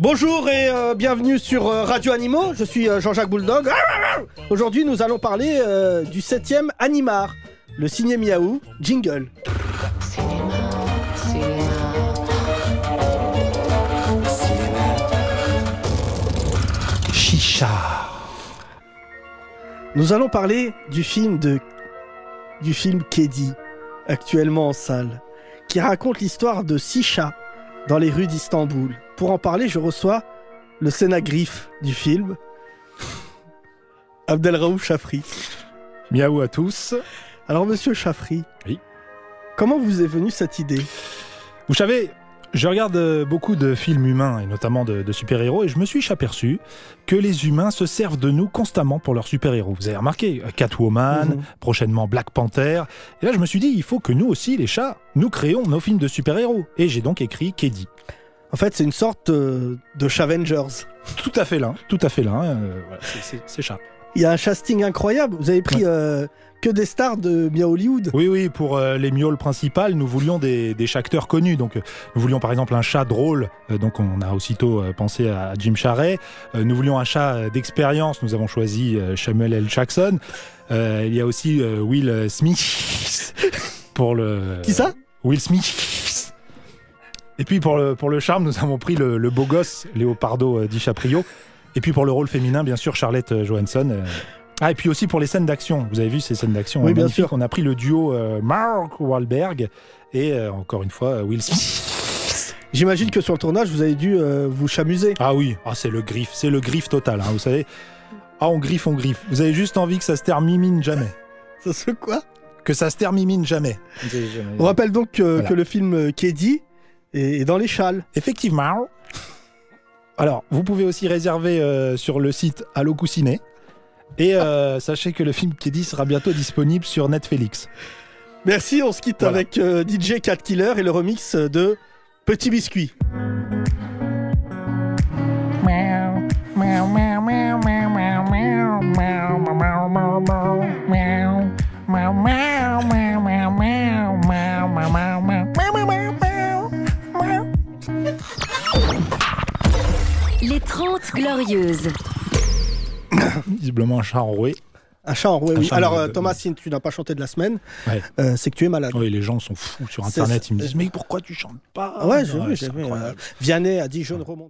Bonjour et bienvenue sur Radio Animaux, je suis Jean-Jacques Bouledog. Aujourd'hui nous allons parler du 7e Animar, le ciné miaou, jingle. Chicha. Nous allons parler du film Kedi, actuellement en salle, qui raconte l'histoire de 6 chats dans les rues d'Istanbul. Pour en parler, je reçois le scénagriffe du film, Abdelraouf Chafri. Miaou à tous. Alors, monsieur Chafri, oui. Comment vous est venue cette idée? Vous savez, je regarde beaucoup de films humains, et notamment de super-héros, et je me suis aperçu que les humains se servent de nous constamment pour leurs super-héros. Vous avez remarqué, Catwoman, prochainement Black Panther. Et là, je me suis dit, il faut que nous aussi, les chats, nous créons nos films de super-héros. Et j'ai donc écrit Kedi. En fait, c'est une sorte de Chavengers. Tout à fait là, voilà, c'est chat. Il y a un casting incroyable. Vous avez pris que des stars de Miaou Hollywood. Oui, pour les miaules principales, nous voulions des acteurs connus. Donc, nous voulions par exemple un chat drôle. Donc, on a aussitôt pensé à Jim Carrey. Nous voulions un chat d'expérience. Nous avons choisi Samuel L. Jackson. Il y a aussi Will Smith pour le. Qui ça? Will Smith. Et puis pour le charme, nous avons pris le beau gosse Leopardo DiCaprio. Et puis pour le rôle féminin, bien sûr, Scarlett Johansson. Et puis aussi pour les scènes d'action. Vous avez vu ces scènes d'action? Oui, bien sûr. On a pris le duo Mark Wahlberg et encore une fois Will Smith. J'imagine que sur le tournage, vous avez dû vous chamuser. Ah oui, c'est le griffe total. Vous savez, on griffe. Vous avez juste envie que ça se termine jamais. Ça se quoi? Que ça se termine jamais. On rappelle donc que le film Kedi est dans les châles. Effectivement. Alors, vous pouvez aussi réserver sur le site Allo Coussinet. Et sachez que le film Kedi sera bientôt disponible sur Netflix. Merci, on se quitte avec DJ Cat Killer et le remix de Petit Biscuit. Les 30 Glorieuses. Visiblement un chat enroué. Un chat enroué, oui. Alors, Thomas, si tu n'as pas chanté de la semaine, c'est que tu es malade. Oui, les gens sont fous sur Internet. Ils me disent, mais pourquoi tu chantes pas? Ouais, j'ai vu. Vianney a dit, je ne remonte.